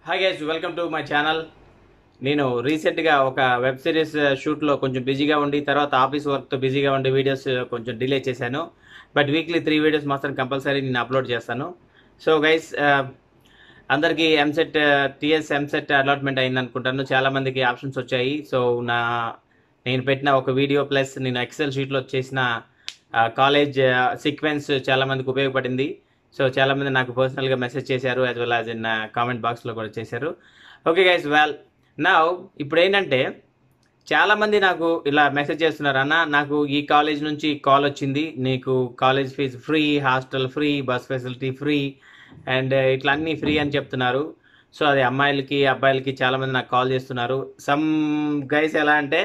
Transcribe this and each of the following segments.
Hi guys, welcome to my channel. నేను రీసెంట్గా ఒక వెబ్ సిరీస్ షూట్లో కొంచెం బిజీగా ఉండి తర్వాత ఆఫీస్ వర్క్తో బిజీగా ఉండి వీడియోస్ కొంచెం డిలే చేశాను. బట్ వీక్లీ 3 వీడియోస్ మాత్రం కంపల్సరీ నేను అప్లోడ్ చేస్తాను. సో గైస్, అందరికీ ఎంసెట్ టీఎస్ ఎంసెట్ అలాట్మెంట్ అయింది అనుకుంటాను. చాలామందికి ఆప్షన్స్ వచ్చాయి. సో నేను పెట్టిన ఒక వీడియో ప్లస్ నేను ఎక్సెల్ షీట్లో చేసిన కాలేజ్ సీక్వెన్స్ చాలామందికి ఉపయోగపడింది. సో చాలామంది నాకు పర్సనల్గా మెసేజ్ చేశారు, as well as in comment బాక్స్లో కూడా చేశారు. ఓకే గైస్, ఇప్పుడు ఏంటంటే చాలామంది నాకు ఇలా మెసేజ్ చేస్తున్నారు, అన్న నాకు ఈ కాలేజ్ నుంచి కాల్ వచ్చింది, నీకు college fee free, hostel free, bus facility free and ఇట్లా అన్నీ ఫ్రీ అని చెప్తున్నారు. సో అది అమ్మాయిలకి అబ్బాయిలకి చాలామంది నాకు కాల్ చేస్తున్నారు. సమ్ గైస్ ఎలా అంటే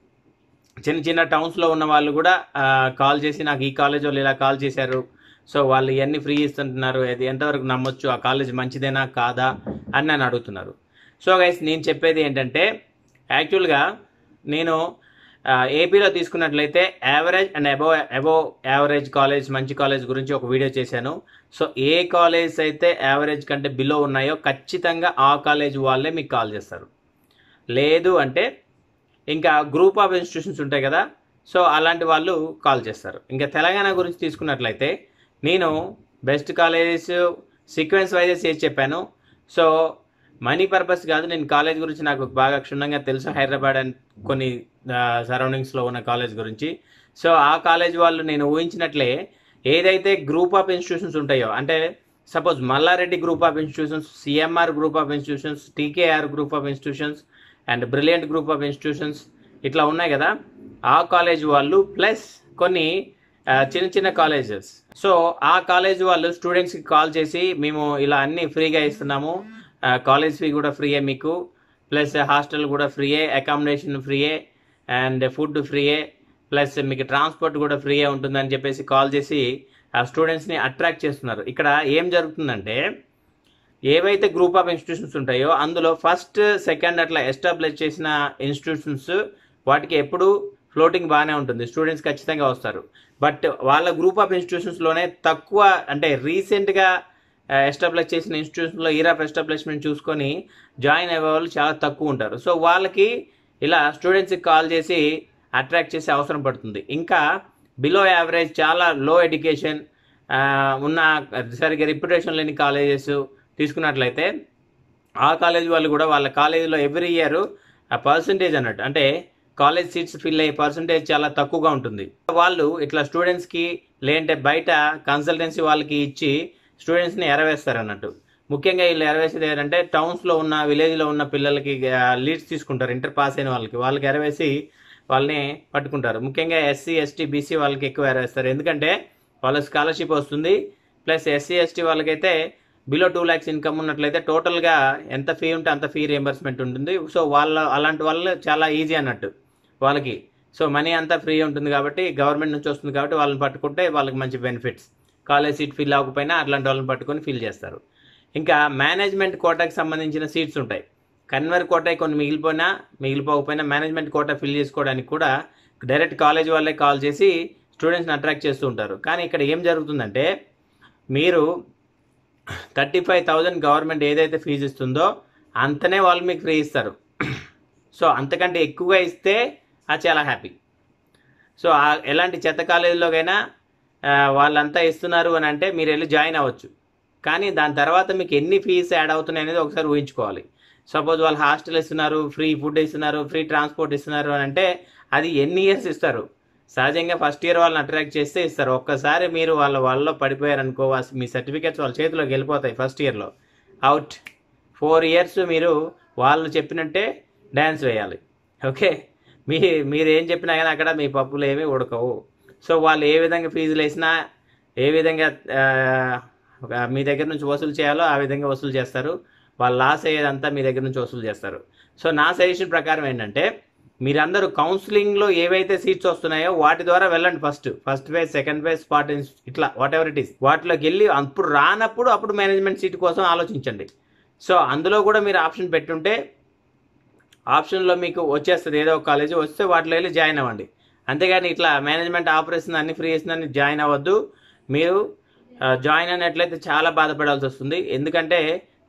చిన్న చిన్న టౌన్స్లో ఉన్న వాళ్ళు కూడా కాల్ చేసి నాకు ఈ కాలేజ్ వాళ్ళు ఇలా కాల్ చేశారు, సో వాళ్ళు ఇవన్నీ ఫ్రీ ఇస్తుంటున్నారు, అది ఎంతవరకు నమ్మొచ్చు, ఆ కాలేజ్ మంచిదేనా కాదా అని నన్ను అడుగుతున్నారు. సో గైస్, నేను చెప్పేది ఏంటంటే యాక్చువల్గా నేను ఏపీలో తీసుకున్నట్లయితే average and above average college, మంచి కాలేజ్ గురించి ఒక వీడియో చేశాను. సో ఏ కాలేజ్ అయితే యావరేజ్ కంటే బిలో ఉన్నాయో ఖచ్చితంగా ఆ కాలేజ్ వాళ్ళే మీకు కాల్ చేస్తారు. లేదు అంటే ఇంకా గ్రూప్ ఆఫ్ ఇన్స్టిట్యూషన్స్ ఉంటాయి కదా, సో అలాంటి వాళ్ళు కాల్ చేస్తారు. ఇంకా తెలంగాణ గురించి తీసుకున్నట్లయితే నేను బెస్ట్ కాలేజెస్ సీక్వెన్స్ వైజెస్ చేసి చెప్పాను. సో మనీ పర్పస్ కాదు, నేను కాలేజ్ గురించి నాకు బాగా క్షుణ్ణంగా తెలుసు, హైదరాబాద్ అండ్ కొన్ని సరౌండింగ్స్లో ఉన్న కాలేజ్ గురించి. సో ఆ కాలేజ్ వాళ్ళు నేను ఊహించినట్లే ఏదైతే గ్రూప్ ఆఫ్ ఇన్స్టిట్యూషన్స్ ఉంటాయో, అంటే suppose Malla Reddy group of institutions, CMR group of institutions, TKR group of institutions and brilliant group of institutions ఇట్లా ఉన్నాయి కదా, ఆ కాలేజ్ వాళ్ళు ప్లస్ కొన్ని చిన్న చిన్న కాలేజెస్. సో ఆ కాలేజ్ వాళ్ళు స్టూడెంట్స్కి కాల్ చేసి మేము ఇలా అన్నీ ఫ్రీగా ఇస్తున్నాము, కాలేజ్ ఫీ కూడా ఫ్రీయే మీకు, ప్లస్ హాస్టల్ కూడా ఫ్రీయే, అకామిడేషన్ ఫ్రీయే అండ్ ఫుడ్ ఫ్రీయే, ప్లస్ మీకు ట్రాన్స్పోర్ట్ కూడా ఫ్రీయే ఉంటుందని చెప్పేసి కాల్ చేసి ఆ స్టూడెంట్స్ని అట్రాక్ట్ చేస్తున్నారు. ఇక్కడ ఏం జరుగుతుందంటే ఏవైతే గ్రూప్ ఆఫ్ ఇన్స్టిట్యూషన్స్ ఉంటాయో అందులో ఫస్ట్ సెకండ్ అట్లా ఎస్టాబ్లిష్ చేసిన ఇన్స్టిట్యూషన్స్ వాటికి ఎప్పుడు ఫ్లోటింగ్ బాగానే ఉంటుంది, స్టూడెంట్స్ ఖచ్చితంగా వస్తారు. బట్ వాళ్ళ గ్రూప్ ఆఫ్ ఇన్స్టిట్యూషన్స్లోనే తక్కువ, అంటే రీసెంట్గా ఎస్టాబ్లిష్ చేసిన ఇన్స్టిట్యూషన్లో ఇయర్ ఆఫ్ ఎస్టాబ్లిష్మెంట్ చూసుకొని జాయిన్ అయ్యే వాళ్ళు చాలా తక్కువ ఉంటారు. సో వాళ్ళకి ఇలా స్టూడెంట్స్కి కాల్ చేసి అట్రాక్ట్ చేసే అవసరం పడుతుంది. ఇంకా బిలో యావరేజ్, చాలా లో ఎడ్యుకేషన్ ఉన్న సరిగ్గా రిప్యుటేషన్ లేని కాలేజెస్ తీసుకున్నట్లయితే ఆ కాలేజ్ వాళ్ళు కూడా వాళ్ళ కాలేజీలో ఎవ్రీ ఇయర్ ఆ పర్సంటేజ్ అన్నట్టు, అంటే కాలేజ్ సీట్స్ ఫిల్ అయ్యే పర్సంటేజ్ చాలా తక్కువగా ఉంటుంది. వాళ్ళు ఇట్లా స్టూడెంట్స్కి లేదంటే బయట కన్సల్టెన్సీ వాళ్ళకి ఇచ్చి స్టూడెంట్స్ని ఎరవేస్తారు అన్నట్టు. ముఖ్యంగా వీళ్ళు ఎరవేసేది ఏంటంటే టౌన్స్లో ఉన్న, విలేజ్లో ఉన్న పిల్లలకి లీడ్స్ తీసుకుంటారు, ఇంటర్ పాస్ అయిన వాళ్ళకి ఎరవేసి వాళ్ళని పట్టుకుంటారు. ముఖ్యంగా ఎస్సీ ఎస్టీ బీసీ వాళ్ళకి ఎక్కువ ఎరవేస్తారు, ఎందుకంటే వాళ్ళ స్కాలర్షిప్ వస్తుంది. ప్లస్ ఎస్సీ ఎస్టీ వాళ్ళకైతే బిలో 2 lakhs ఇన్కమ్ ఉన్నట్లయితే టోటల్గా ఎంత ఫీ ఉంటే అంత ఫీ రియంబర్స్మెంట్ ఉంటుంది. సో అలాంటి వాళ్ళు చాలా ఈజీ అన్నట్టు వాళ్ళకి. సో మనీ అంతా ఫ్రీ ఉంటుంది కాబట్టి, గవర్నమెంట్ నుంచి వస్తుంది కాబట్టి వాళ్ళని పట్టుకుంటే వాళ్ళకి మంచి బెనిఫిట్స్. కాలేజ్ సీట్ ఫిల్ అవ్వకపోయినా అట్లాంటి వాళ్ళని పట్టుకొని ఫిల్ చేస్తారు. ఇంకా మేనేజ్మెంట్ కోటాకి సంబంధించిన సీట్స్ ఉంటాయి. కన్వర్ కోటా కొన్ని మిగిలిపోకపోయినా మేనేజ్మెంట్ కోటా ఫిల్ చేసుకోవడానికి కూడా డైరెక్ట్ కాలేజ్ వాళ్ళే కాల్ చేసి స్టూడెంట్స్ని అట్రాక్ట్ చేస్తూ ఉంటారు. కానీ ఇక్కడ ఏం జరుగుతుందంటే మీరు 35,000 గవర్నమెంట్ ఏదైతే ఫీజు ఇస్తుందో అంతనే వాళ్ళు మీకు ఫ్రీ ఇస్తారు. సో అంతకంటే ఎక్కువగా ఇస్తే అది చాలా హ్యాపీ. సో ఎలాంటి చెత్త కాలేజీలోకైనా వాళ్ళంతా ఇస్తున్నారు అని అంటే మీరు వెళ్ళి జాయిన్ అవ్వచ్చు. కానీ దాని తర్వాత మీకు ఎన్ని ఫీజు యాడ్ అవుతున్నాయి అనేది ఒకసారి ఊహించుకోవాలి. సపోజ్ వాళ్ళు హాస్టల్ ఇస్తున్నారు, ఫ్రీ ఫుడ్ ఇస్తున్నారు, ఫ్రీ ట్రాన్స్పోర్ట్ ఇస్తున్నారు అని అంటే అది ఎన్ని ఇయర్స్ ఇస్తారు? సహజంగా ఫస్ట్ ఇయర్ వాళ్ళని అట్రాక్ట్ చేస్తే ఇస్తారు. ఒక్కసారి మీరు వాళ్ళలో పడిపోయారనుకో, మీ సర్టిఫికేట్స్ వాళ్ళ చేతిలోకి వెళ్ళిపోతాయి. ఫస్ట్ ఇయర్లో అవుట్. 4 years మీరు వాళ్ళు చెప్పినట్టే డ్యాన్స్ వేయాలి. ఓకే, మీరు ఏం చెప్పినా కానీ అక్కడ మీ పప్పులు ఏమీ ఉడకవు. సో వాళ్ళు ఏ విధంగా ఫీజులు వేసినా, ఏ విధంగా మీ దగ్గర నుంచి వసూలు చేయాలో ఆ విధంగా వసూలు చేస్తారు. వాళ్ళు లాస్ అయ్యేదంతా మీ దగ్గర నుంచి వసూలు చేస్తారు. సో నా సజెషన్ ప్రకారం ఏంటంటే మీరందరూ కౌన్సిలింగ్లో ఏవైతే సీట్స్ వస్తున్నాయో వాటి ద్వారా వెళ్ళండి. First phase, second phase, spot ఇట్లా వాట్ ఎవర్ ఇట్ ఈస్ వాటిలోకి వెళ్ళి అప్పుడు రానప్పుడు అప్పుడు మేనేజ్మెంట్ సీట్ కోసం ఆలోచించండి. సో అందులో కూడా మీరు ఆప్షన్ పెట్టుంటే ఆప్షన్లో మీకు వచ్చేస్తుంది, ఏదో ఒక కాలేజీ వస్తే వాటిలో వెళ్ళి జాయిన్ అవ్వండి. అంతేగాని ఇట్లా మేనేజ్మెంట్ ఆపరేషన్ అన్ని ఫ్రీ చేసిందని జాయిన్ అవ్వద్దు. మీరు జాయిన్ అయినట్లయితే చాలా బాధపడాల్సి వస్తుంది. ఎందుకంటే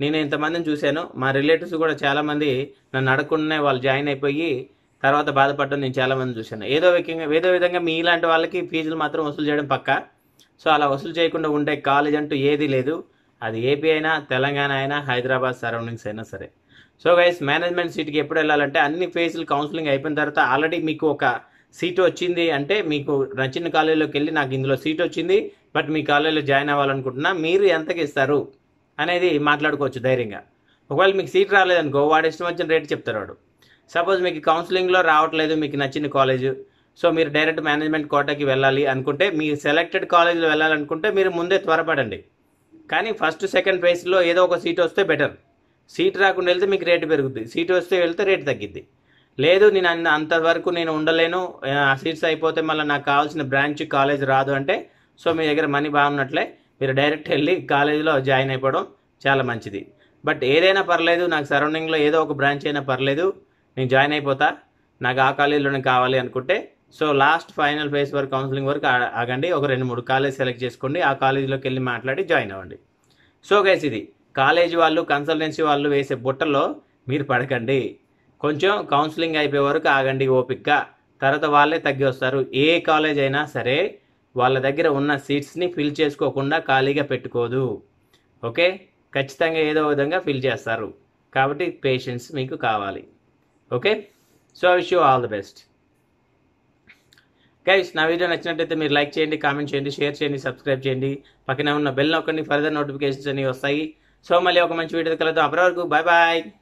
నేను ఇంతమందిని చూశాను. మా రిలేటివ్స్ కూడా చాలామంది నన్ను అడగకుండానే వాళ్ళు జాయిన్ అయిపోయి తర్వాత బాధపడడం నేను చాలామంది చూశాను. ఏదో విధంగా మీలాంటి వాళ్ళకి ఫీజులు మాత్రం వసూలు చేయడం పక్కా. సో అలా వసూలు చేయకుండా ఉండే కాలేజ్ అంటూ ఏదీ లేదు. అది ఏపీ అయినా, తెలంగాణ అయినా, హైదరాబాద్ సరౌండింగ్స్ అయినా సరే. సో గైస్, మేనేజ్మెంట్ సీట్కి ఎప్పుడు వెళ్ళాలంటే అన్ని ఫేజ్లు కౌన్సిలింగ్ అయిపోయిన తర్వాత ఆల్రెడీ మీకు ఒక సీటు వచ్చింది అంటే, మీకు నచ్చిన కాలేజీలోకి వెళ్ళి నాకు ఇందులో సీట్ వచ్చింది, బట్ మీ కాలేజీలో జాయిన్ అవ్వాలనుకుంటున్నా, మీరు ఎంతకి ఇస్తారు అనేది మాట్లాడుకోవచ్చు ధైర్యంగా. ఒకవేళ మీకు సీట్ రాలేదనుకో, వాడు ఇష్టం వచ్చిన రేట్ చెప్తారు వాడు. సపోజ్ మీకు కౌన్సిలింగ్లో రావట్లేదు మీకు నచ్చిన కాలేజ్, సో మీరు డైరెక్ట్ మేనేజ్మెంట్ కోటాకి వెళ్ళాలి అనుకుంటే, మీ సెలెక్టెడ్ కాలేజీలో వెళ్ళాలనుకుంటే మీరు ముందే త్వరపడండి. కానీ ఫస్ట్ సెకండ్ ఫేజ్లో ఏదో ఒక సీట్ వస్తే బెటర్. సీట్ రాకుండా వెళ్తే మీకు రేటు పెరుగుద్ది, సీటు వస్తే వెళ్తే రేటు తగ్గిద్ది. లేదు నేను అంతవరకు నేను ఉండలేను, ఆ సీట్స్ అయిపోతే మళ్ళీ నాకు కావాల్సిన బ్రాంచ్ కాలేజ్ రాదు అంటే, సో మీ దగ్గర మనీ బాగున్నట్లే మీరు డైరెక్ట్ వెళ్ళి కాలేజీలో జాయిన్ అయిపోవడం చాలా మంచిది. బట్ ఏదైనా పర్లేదు, నాకు సరౌండింగ్లో ఏదో ఒక బ్రాంచ్ అయినా పర్లేదు, నేను జాయిన్ అయిపోతా, నాకు ఆ కాలేజీలోనే కావాలి అనుకుంటే, సో లాస్ట్ ఫైనల్ ఫేజ్ వరకు కౌన్సిలింగ్ వరకు ఆగండి. ఒక 2-3 కాలేజ్ సెలెక్ట్ చేసుకోండి, ఆ కాలేజీలోకి వెళ్ళి మాట్లాడి జాయిన్ అవ్వండి. సో గైస్, ఇది కాలేజీ వాళ్ళు, కన్సల్టెన్సీ వాళ్ళు వేసే బుట్టలో మీరు పడకండి. కొంచెం కౌన్సిలింగ్ అయిపోయే వరకు ఆగండి ఓపిక్గా, తర్వాత వాళ్ళే తగ్గి వస్తారు. ఏ కాలేజ్ అయినా సరే వాళ్ళ దగ్గర ఉన్న సీట్స్ని ఫిల్ చేసుకోకుండా ఖాళీగా పెట్టుకోదు. ఓకే, ఖచ్చితంగా ఏదో విధంగా ఫిల్ చేస్తారు. కాబట్టి పేషెన్స్ మీకు కావాలి. Okay, so I wish you all the best guys. నా వీడియో నచ్చినట్టయితే మీరు లైక్ చేయండి, కామెంట్ చేయండి, షేర్ చేయండి, సబ్స్క్రైబ్ చేయండి, పక్కనే ఉన్న బెల్ నొక్కండి, ఫర్దర్ నోటిఫికేషన్స్ అనేవి వస్తాయి. సో మళ్ళీ ఒక మంచి వీడియో కలుద్దాం. అప్పటి వరకు బాయ్ బాయ్.